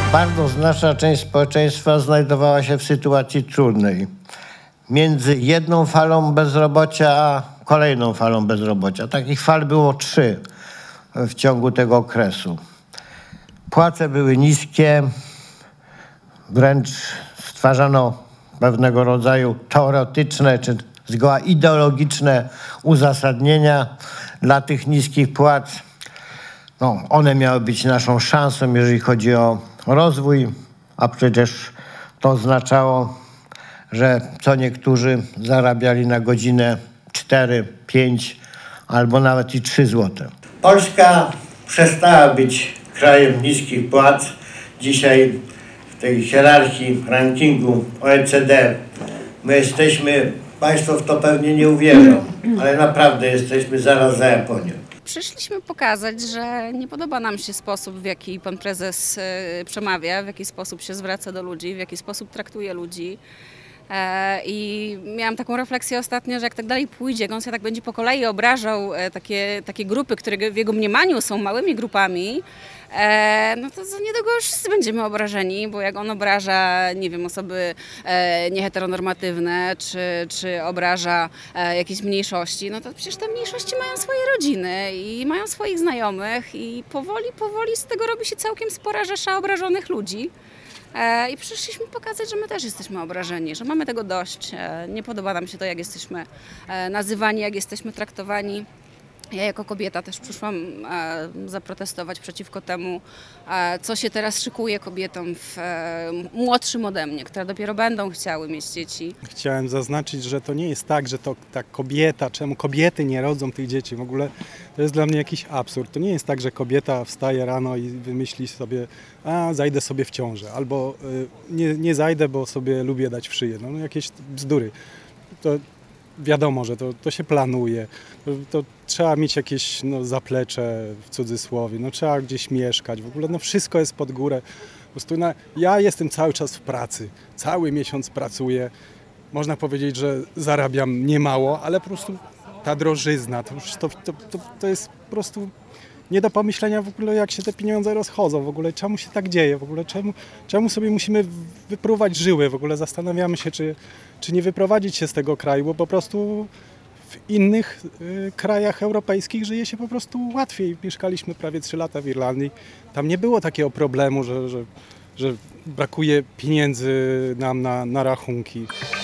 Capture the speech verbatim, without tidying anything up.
Bardzo znaczna część społeczeństwa znajdowała się w sytuacji trudnej. Między jedną falą bezrobocia a kolejną falą bezrobocia. Takich fal było trzy w ciągu tego okresu. Płace były niskie, wręcz stwarzano pewnego rodzaju teoretyczne czy zgoła ideologiczne uzasadnienia dla tych niskich płac. No, one miały być naszą szansą, jeżeli chodzi o rozwój, a przecież to oznaczało, że co niektórzy zarabiali na godzinę cztery, pięć albo nawet i trzy złote. Polska przestała być krajem niskich płac. Dzisiaj w tej hierarchii rankingu O E C D my jesteśmy, państwo w to pewnie nie uwierzą, ale naprawdę jesteśmy zaraz za Japonią. Przyszliśmy pokazać, że nie podoba nam się sposób, w jaki pan prezes przemawia, w jaki sposób się zwraca do ludzi, w jaki sposób traktuje ludzi. I miałam taką refleksję ostatnio, że jak tak dalej pójdzie, jak on się tak będzie po kolei obrażał takie, takie grupy, które w jego mniemaniu są małymi grupami, no to za niedługo już wszyscy będziemy obrażeni, bo jak on obraża, nie wiem, osoby nieheteronormatywne, czy, czy obraża jakieś mniejszości, no to przecież te mniejszości mają swoje rodziny i mają swoich znajomych i powoli, powoli z tego robi się całkiem spora rzesza obrażonych ludzi. I przyszliśmy pokazać, że my też jesteśmy obrażeni, że mamy tego dość. Nie podoba nam się to, jak jesteśmy nazywani, jak jesteśmy traktowani. Ja jako kobieta też przyszłam zaprotestować przeciwko temu, co się teraz szykuje kobietom w, młodszym ode mnie, które dopiero będą chciały mieć dzieci. Chciałem zaznaczyć, że to nie jest tak, że to ta kobieta, czemu kobiety nie rodzą tych dzieci. W ogóle to jest dla mnie jakiś absurd. To nie jest tak, że kobieta wstaje rano i wymyśli sobie, a zajdę sobie w ciążę, albo y, nie, nie zajdę, bo sobie lubię dać w szyję. No, no jakieś bzdury. To, Wiadomo, że to, to się planuje, to, to trzeba mieć jakieś no, zaplecze w cudzysłowie, no, trzeba gdzieś mieszkać, w ogóle no, wszystko jest pod górę. Po prostu na, ja jestem cały czas w pracy, cały miesiąc pracuję, można powiedzieć, że zarabiam niemało, ale po prostu ta drożyzna, to, to, to, to, to jest po prostu nie do pomyślenia w ogóle, jak się te pieniądze rozchodzą, w ogóle czemu się tak dzieje, w ogóle czemu, czemu sobie musimy wypruwać żyły, w ogóle zastanawiamy się, czy, czy nie wyprowadzić się z tego kraju, bo po prostu w innych y, krajach europejskich żyje się po prostu łatwiej. Mieszkaliśmy prawie trzy lata w Irlandii, tam nie było takiego problemu, że, że, że brakuje pieniędzy nam na, na rachunki.